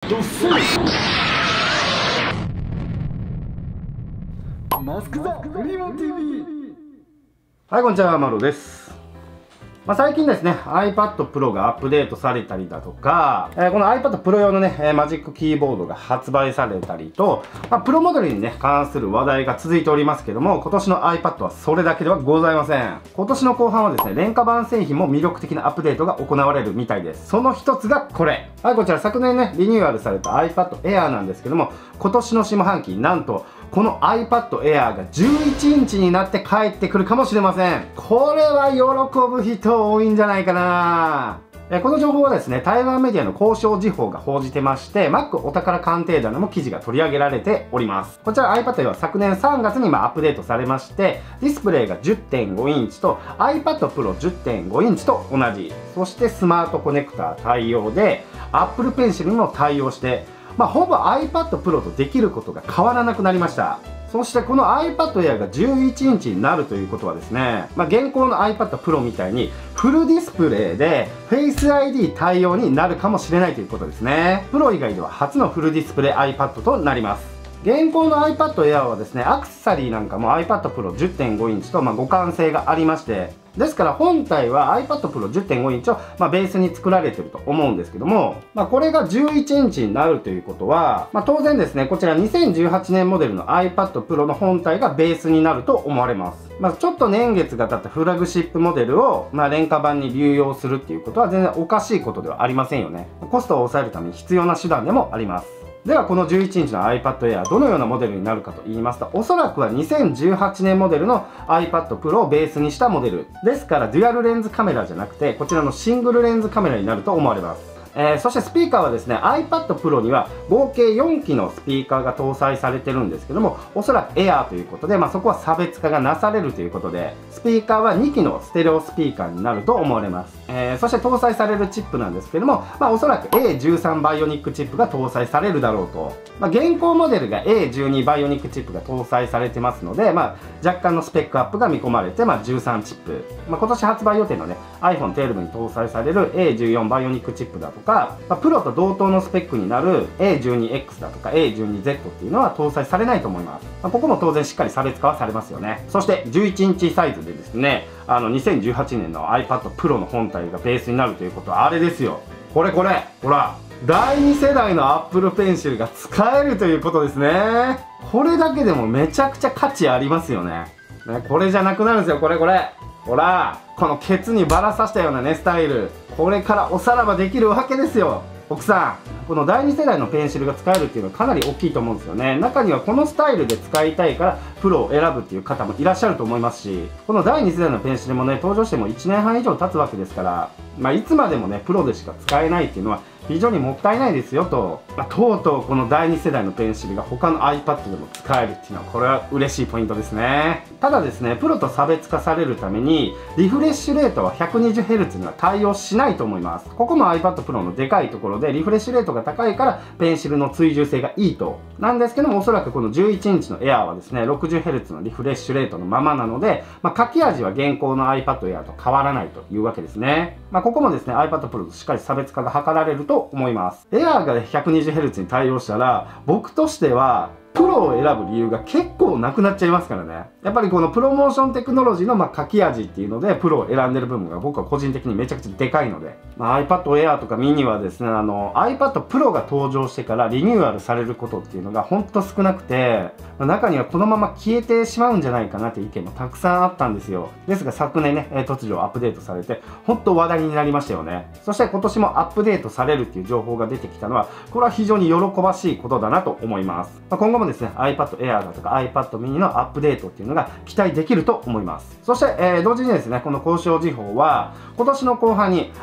ドッスンマスク・ザ・フリーマン TV。 はい、こんにちは、マロです。最近ですね、iPad Pro がアップデートされたりだとか、この iPad Pro 用のね、マジックキーボードが発売されたりと、プロモデルにね、関する話題が続いておりますけども、今年の iPad はそれだけではございません。今年の後半はですね、廉価版製品も魅力的なアップデートが行われるみたいです。その一つがこれ。はい、こちら昨年ね、リニューアルされた iPad Air なんですけども、今年の下半期、なんと、この iPad Air が11インチになって帰ってくるかもしれません。これは喜ぶ人多いんじゃないかな。この情報はですね、台湾メディアの交渉時報が報じてまして、Mac お宝鑑定団でも記事が取り上げられております。こちら iPad Air は昨年3月にアップデートされまして、ディスプレイが 10.5 インチと iPad Pro 10.5 インチと同じ。そしてスマートコネクタ対応で、Apple Pencil にも対応して、ほぼ iPad Pro とできることが変わらなくなりました。そしてこの iPad Air が11インチになるということはですね、現行の iPad Pro みたいにフルディスプレイで Face ID 対応になるかもしれないということですね。プロ以外では初のフルディスプレイ iPad となります。現行の iPad Air はですね、アクセサリーなんかも iPad Pro 10.5 インチと互換性がありまして、ですから本体は iPad Pro 10.5 インチをベースに作られていると思うんですけども、これが11インチになるということは、当然ですね、こちら2018年モデルの iPad Pro の本体がベースになると思われます。ちょっと年月が経ったフラグシップモデルを廉価版に流用するっていうことは全然おかしいことではありませんよね。コストを抑えるために必要な手段でもあります。ではこの11インチの iPad Air どのようなモデルになるかと言いますと、おそらくは2018年モデルの iPad Pro をベースにしたモデルですから、デュアルレンズカメラじゃなくてこちらのシングルレンズカメラになると思われます。そしてスピーカーはですね、 iPad Pro には合計4機のスピーカーが搭載されてるんですけども、おそらく Air ということで、そこは差別化がなされるということで、スピーカーは2機のステレオスピーカーになると思われます。そして搭載されるチップなんですけども、おそらく A13 バイオニックチップが搭載されるだろうと。現行モデルが A12 バイオニックチップが搭載されてますので、若干のスペックアップが見込まれて、13チップ、今年発売予定のね iPhone 12に搭載される A14 バイオニックチップだとか、プロと同等のスペックになる A12X だとか A12Z っていうのは搭載されないと思います。ここも当然しっかり差別化はされますよね。そして11インチサイズでですね、2018年の iPad Pro の本体がベースになるということはあれですよ。これほら、第2世代の Apple Pencil が使えるということですね。これだけでもめちゃくちゃ価値ありますよね。これじゃなくなるんですよ、これ。ほら、このケツにバラさしたようなね、スタイル。これからおさらばできるわけですよ。奥さん、この第2世代のペンシルが使えるっていうのはかなり大きいと思うんですよね。中にはこのスタイルで使いたいからプロを選ぶっていう方もいらっしゃると思いますし、この第2世代のペンシルもね、登場しても1年半以上経つわけですから、いつまでもね、プロでしか使えないっていうのは非常にもったいないですよと。とうとうこの第2世代のペンシルが他の iPad でも使えるっていうのは、これは嬉しいポイントですね。ただですね、プロと差別化されるためにリフレッシュレートは 120Hz には対応しないと思います。ここも iPad Pro のでかいところで、リフレッシュレートが高いからペンシルの追従性がいいと。なんですけども、おそらくこの11インチの Air はですね、60Hz のリフレッシュレートのままなので、書き味は現行の iPad Air と変わらないというわけですね。ここもですね、iPad Pro としっかり差別化が図られると思います。Air が 120Hz に対応したら、僕としてはプロを選ぶ理由が結構なくなっちゃいますからね。やっぱりこのプロモーションテクノロジーの書き味っていうのでプロを選んでる部分が僕は個人的にめちゃくちゃでかいので、iPad Air とか mini はですね、iPad Pro が登場してからリニューアルされることっていうのがほんと少なくて、中にはこのまま消えてしまうんじゃないかなっていう意見もたくさんあったんですよ。ですが昨年ね、突如アップデートされて本当話題になりましたよね。そして今年もアップデートされるっていう情報が出てきたのは、これは非常に喜ばしいことだなと思います。今後もですね、iPad Air だとか iPad mini のアップデートっていうのが期待できると思います。そして、同時にですね、この交渉時報は今年の後半に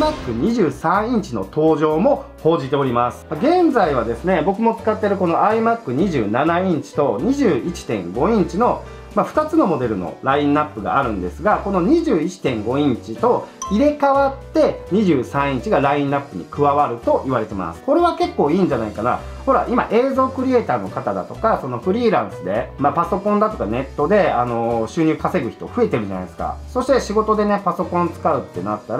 iMac23 インチの登場も報じております。現在はですね、僕も使ってるこの iMac27 インチと 21.5 インチの2つのモデルのラインナップがあるんですが、この 21.5 インチと入れ替わって23インチがラインナップに加わると言われてます。これは結構いいんじゃないかな。ほら、今映像クリエイターの方だとか、そのフリーランスで、パソコンだとかネットで、収入稼ぐ人増えてるじゃないですか。そして仕事でね、パソコン使うってなったら、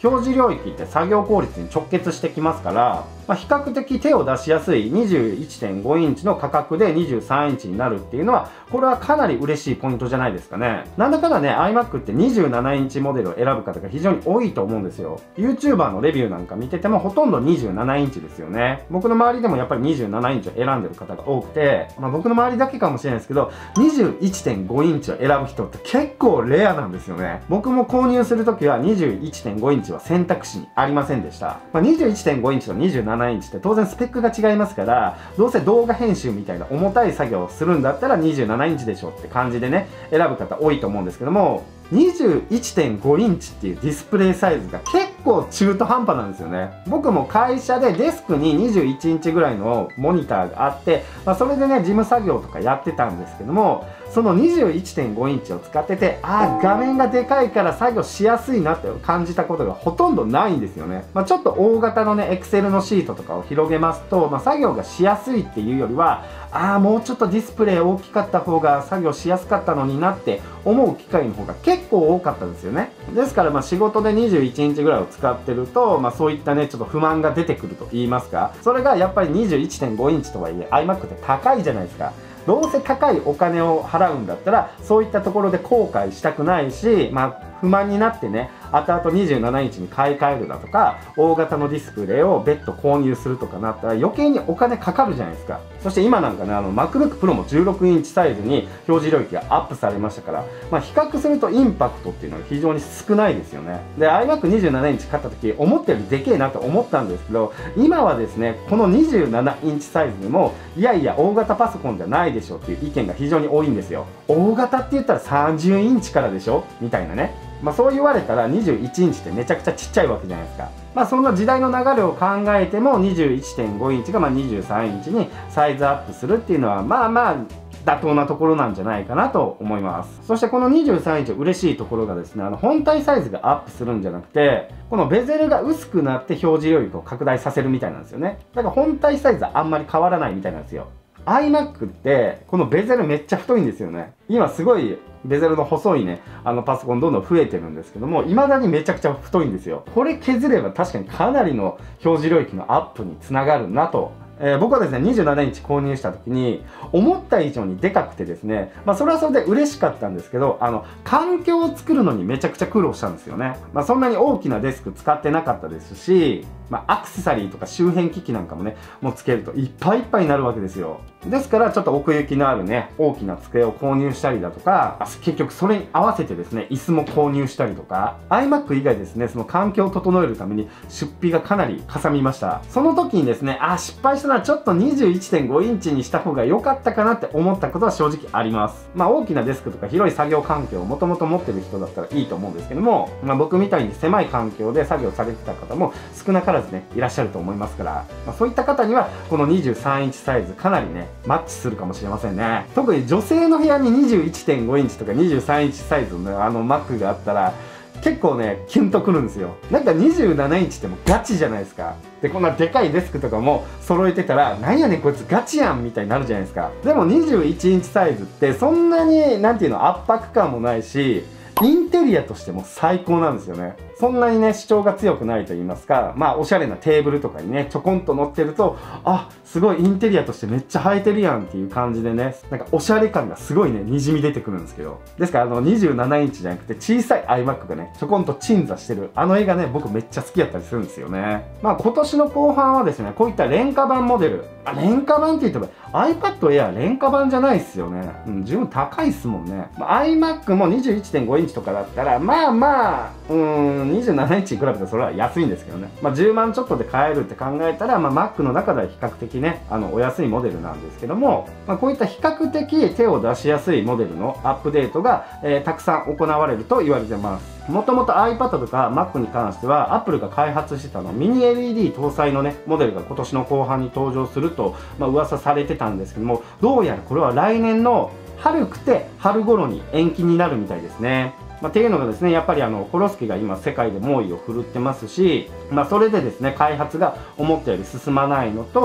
表示領域って作業効率に直結してきますから、比較的手を出しやすい 21.5 インチの価格で23インチになるっていうのは、これはかなり嬉しいポイントじゃないですかね。なんだかんだね、iMac って27インチモデルを選ぶ方が非常に多いと思うんですよ。YouTuber のレビューなんか見ててもほとんど27インチですよね。僕の周りでもやっぱり27インチを選んでる方が多くて、僕の周りだけかもしれないですけど、21.5 インチを選ぶ人って結構レアなんですよね。僕も購入するときは 21.5 インチは選択肢にありませんでした。21.5 インチと27インチって当然スペックが違いますから、どうせ動画編集みたいな重たい作業をするんだったら27インチでしょって感じでね、選ぶ方多いと思うんですけども、21.5 インチっていうディスプレイサイズが結構中途半端なんですよね。僕も会社でデスクに21インチぐらいのモニターがあって、それでね、事務作業とかやってたんですけども、その 21.5 インチを使ってて、画面がでかいから作業しやすいなって感じたことがほとんどないんですよね。ちょっと大型のね、Excel のシートとかを広げますと、作業がしやすいっていうよりは、もうちょっとディスプレイ大きかった方が作業しやすかったのになって思う機会の方が結構多かったですよね。ですから仕事で21インチぐらいを使ってると、そういったね、ちょっと不満が出てくると言いますか、それがやっぱり 21.5 インチとはいえ iMac って高いじゃないですか。どうせ高いお金を払うんだったらそういったところで後悔したくないし、不満になってね、後々27インチに買い替えるだとか、大型のディスプレイを別途購入するとかなったら余計にお金かかるじゃないですか。そして今なんかね、MacBook Pro も16インチサイズに表示領域がアップされましたから、比較するとインパクトっていうのは非常に少ないですよね。で、iMac27 インチ買った時、思ったよりでけえなと思ったんですけど、今はですね、この27インチサイズでも、いやいや、大型パソコンじゃないでしょっていう意見が非常に多いんですよ。大型って言ったら30インチからでしょみたいなね。そう言われたら21インチってめちゃくちゃちっちゃいわけじゃないですか。そんな時代の流れを考えても 21.5 インチが23インチにサイズアップするっていうのは妥当なところなんじゃないかなと思います。そしてこの23インチ嬉しいところがですね、本体サイズがアップするんじゃなくて、このベゼルが薄くなって表示領域を拡大させるみたいなんですよね。だから本体サイズはあんまり変わらないみたいなんですよ。iMac ってこのベゼルめっちゃ太いんですよね。今すごいベゼルの細いね、パソコンどんどん増えてるんですけども、未だにめちゃくちゃ太いんですよ。これ削れば確かにかなりの表示領域のアップにつながるなと。僕はですね、27インチ購入した時に、思った以上にでかくてですね、それはそれで嬉しかったんですけど、環境を作るのにめちゃくちゃ苦労したんですよね。そんなに大きなデスク使ってなかったですし、アクセサリーとか周辺機器なんかもね、もうつけるといっぱいいっぱいになるわけですよ。ですから、ちょっと奥行きのあるね、大きな机を購入したりだとか、結局それに合わせてですね、椅子も購入したりとか、iMac 以外ですね、その環境を整えるために出費がかなりかさみました。その時にですね、失敗したのはちょっと 21.5 インチにした方が良かったかなって思ったことは正直あります。大きなデスクとか広い作業環境をもともと持ってる人だったらいいと思うんですけども、僕みたいに狭い環境で作業されてた方も少なからずね、いらっしゃると思いますから、そういった方にはこの23インチサイズかなりね、マッチするかもしれませんね。特に女性の部屋に 21.5 インチとか23インチサイズのMac があったら、結構ね、キュンとくるんですよ。なんか27インチってもうガチじゃないですか。で、こんなでかいデスクとかも揃えてたら、なんやねんこいつガチやんみたいになるじゃないですか。でも21インチサイズってそんなに、なんていうの、圧迫感もないし、インテリアとしても最高なんですよね。そんなにね、主張が強くないと言いますか、おしゃれなテーブルとかにね、ちょこんと乗ってると、すごいインテリアとしてめっちゃ映えてるやんっていう感じでね、なんかおしゃれ感がすごいね、にじみ出てくるんですけど。ですから27インチじゃなくて小さい iMac がね、ちょこんと鎮座してる、絵がね、僕めっちゃ好きやったりするんですよね。今年の後半はですね、こういった廉価版モデル、廉価版って言っても iPad Air 廉価版じゃないっすよね。十分高いっすもんね。iMac も 21.5 インチとかだったら、27インチに比べたらそれは安いんですけどね。10万ちょっとで買えるって考えたら、Mac の中では比較的ね、お安いモデルなんですけども、こういった比較的手を出しやすいモデルのアップデートが、たくさん行われると言われてます。もともと iPad とか Mac に関しては Apple が開発してたミニ LED 搭載のね、モデルが今年の後半に登場すると、噂されてたんですけども、どうやらこれは来年の春くて春頃に延期になるみたいですね。っていうのがですね、やっぱりコロスケが今世界で猛威を振るってますし、それでですね、開発が思ったより進まないのと、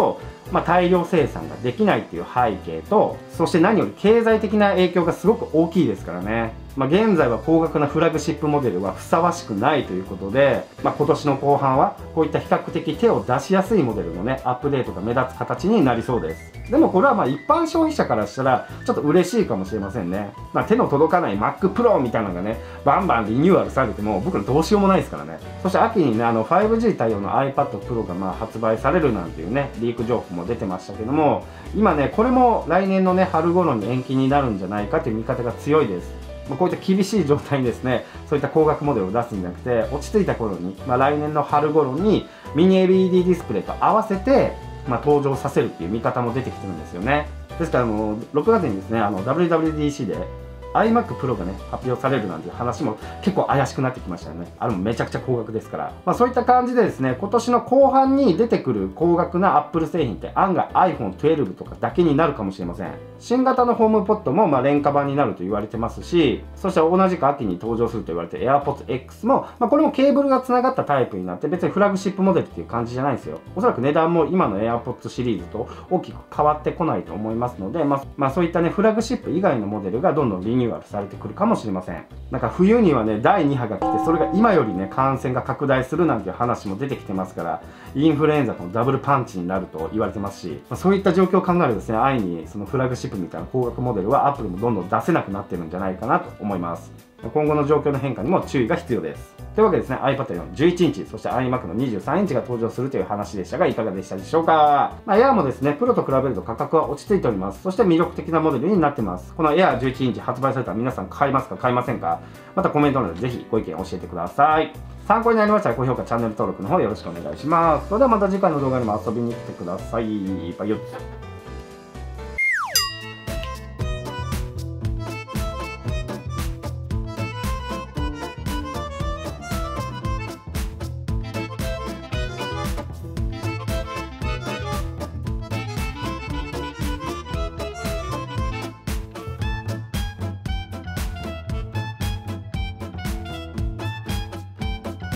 大量生産ができないっていう背景と、そして何より経済的な影響がすごく大きいですからね。現在は高額なフラグシップモデルはふさわしくないということで、今年の後半はこういった比較的手を出しやすいモデルのね、アップデートが目立つ形になりそうです。でもこれは一般消費者からしたらちょっと嬉しいかもしれませんね。手の届かない Mac Pro みたいなのがね、バンバンリニューアルされても僕らどうしようもないですからね。そして秋にね、5G 対応の iPad Pro が発売されるなんていうね、リーク情報も出てましたけども、今ね、これも来年のね、春頃に延期になるんじゃないかという見方が強いです。こういった厳しい状態にですね、そういった高額モデルを出すんじゃなくて、落ち着いた頃に、来年の春頃にミニ LED ディスプレイと合わせて、登場させるっていう見方も出てきてるんですよね。ですから6月にですね、WWDC でiMac Pro がね、発表されるなんていう話も結構怪しくなってきましたよね。あれもめちゃくちゃ高額ですから。そういった感じでですね、今年の後半に出てくる高額な Apple 製品って案外 iPhone 12とかだけになるかもしれません。新型のホームポットも廉価版になると言われてますし、そして同じく秋に登場すると言われて AirPods X も、これもケーブルがつながったタイプになって別にフラグシップモデルっていう感じじゃないんですよ。おそらく値段も今の AirPods シリーズと大きく変わってこないと思いますので、そういったね、フラグシップ以外のモデルがどんどんリニューアルされてくるかもしれません。冬にはね、第2波が来て、それが今よりね、感染が拡大するなんていう話も出てきてますから、インフルエンザとのダブルパンチになると言われてますし、そういった状況を考えるとですね、安易にそのフラグシップみたいな高額モデルは Apple もどんどん出せなくなってるんじゃないかなと思います。今後の状況の変化にも注意が必要です。というわけでですね、iPad の11インチ、そして iMac の23インチが登場するという話でしたが、いかがでしたでしょうか。Air もですね、プロと比べると価格は落ち着いております。そして魅力的なモデルになってます。この Air 11インチ発売されたら皆さん買いますか買いませんか。またコメント欄でぜひご意見教えてください。参考になりましたら高評価、チャンネル登録の方よろしくお願いします。それではまた次回の動画にも遊びに来てください。バイオッ